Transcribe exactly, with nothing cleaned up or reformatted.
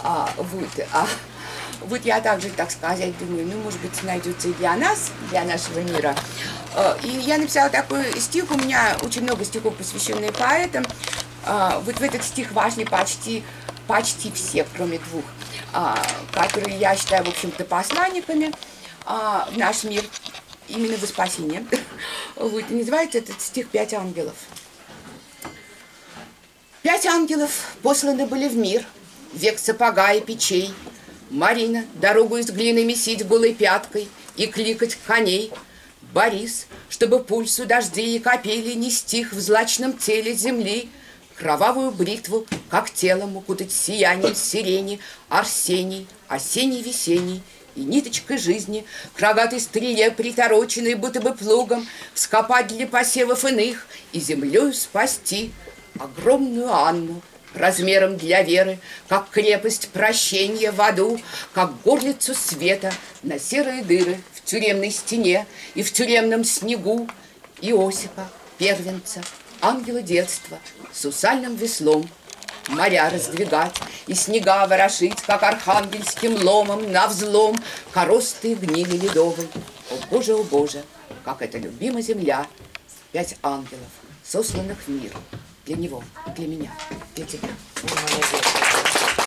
А, вот, а, вот я также, так сказать, думаю, ну, может быть, найдется и для нас, для нашего мира. И я написала такой стих, у меня очень много стихов, посвященных поэтам. Вот в этот стих вошли почти, почти все, кроме двух, которые я считаю, в общем-то, посланниками в наш мир, именно во спасение. Вот, и называется этот стих «Пять ангелов». Пять ангелов посланы были в мир, век сапога и печей. Марина дорогу из глины месить голой пяткой и кликать коней. Борис, чтобы пульсу дождей и капели не стих в злачном теле земли, кровавую бритву, как телом укутать сиянием сирени. Арсений, осенний-весенний, и ниточкой жизни к рогатой стреле притороченной, будто бы плугом, вскопать для посевов иных и землею спасти огромную Анну, размером для веры, как крепость прощения в аду, как горлицу света на серые дыры в тюремной стене и в тюремном снегу. Иосипа, первенца, ангела детства, с усальным веслом моря раздвигать и снега ворошить, как архангельским ломом на взлом коростой гнили ледовой. О Боже, о Боже, как эта любима земля! Пять ангелов, сосланных в мир. Для него, для меня, для тебя.